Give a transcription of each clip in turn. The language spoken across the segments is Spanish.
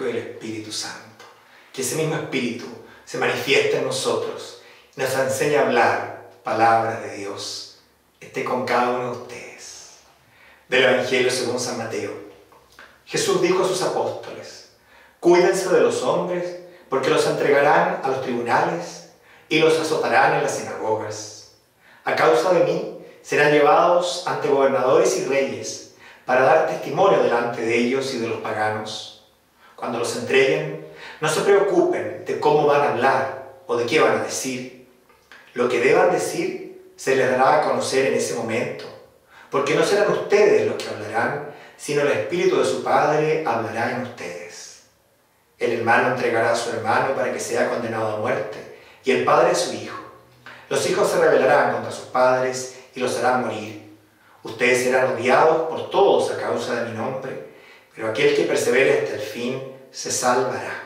y del Espíritu Santo. Que ese mismo Espíritu se manifieste en nosotros y nos enseñe a hablar palabras de Dios. Esté con cada uno de ustedes. Del Evangelio según San Mateo. Jesús dijo a sus apóstoles: cuídense de los hombres, porque los entregarán a los tribunales y los azotarán en las sinagogas. A causa de mí serán llevados ante gobernadores y reyes para dar testimonio delante de ellos y de los paganos. Cuando los entreguen, no se preocupen de cómo van a hablar o de qué van a decir. Lo que deban decir se les dará a conocer en ese momento, porque no serán ustedes los que hablarán, sino el Espíritu de su Padre hablará en ustedes. El hermano entregará a su hermano para que sea condenado a muerte, y el padre a su hijo. Los hijos se rebelarán contra sus padres y los harán morir. Ustedes serán odiados por todos a causa de mi nombre, pero aquel que persevere hasta el fin se salvará.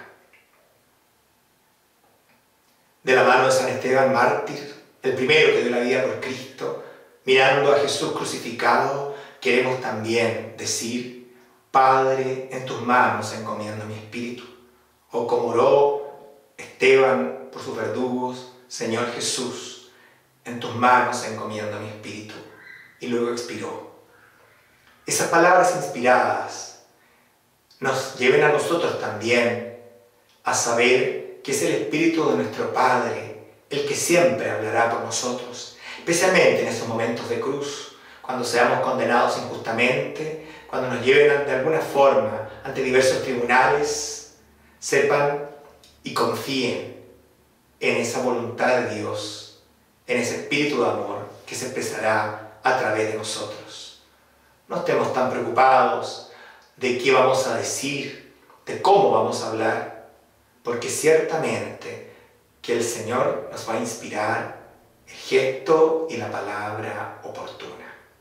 De la mano de San Esteban, mártir, el primero que dio la vida por Cristo, mirando a Jesús crucificado, queremos también decir: Padre, en tus manos encomiendo mi espíritu. O como oró Esteban por sus verdugos: Señor Jesús, en tus manos encomiendo mi espíritu. Y luego expiró. Esas palabras inspiradas nos lleven a nosotros también a saber que es el Espíritu de nuestro Padre el que siempre hablará por nosotros, especialmente en esos momentos de cruz, cuando seamos condenados injustamente, cuando nos lleven de alguna forma ante diversos tribunales. Sepan y confíen en esa voluntad de Dios, en ese espíritu de amor que se expresará a través de nosotros. No estemos tan preocupados de qué vamos a decir, de cómo vamos a hablar, porque ciertamente que el Señor nos va a inspirar el gesto y la palabra oportuna.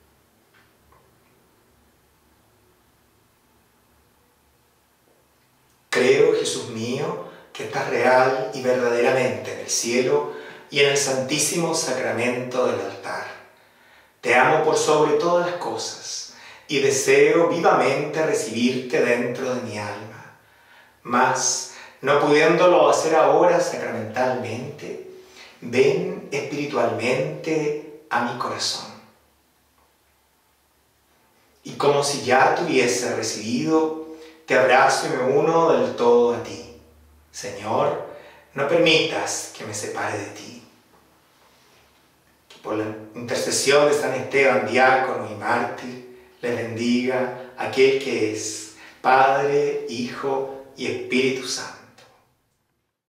Creo, Jesús mío, que estás real y verdaderamente en el cielo y en el santísimo sacramento del altar. Te amo por sobre todas las cosas y deseo vivamente recibirte dentro de mi alma. Mas, no pudiéndolo hacer ahora sacramentalmente, ven espiritualmente a mi corazón. Y como si ya te hubiese recibido, te abrazo y me uno del todo a ti. Señor, no permitas que me separe de ti. Que por la intercesión de San Esteban, diácono y mártir, le bendiga aquel que es Padre, Hijo y Espíritu Santo.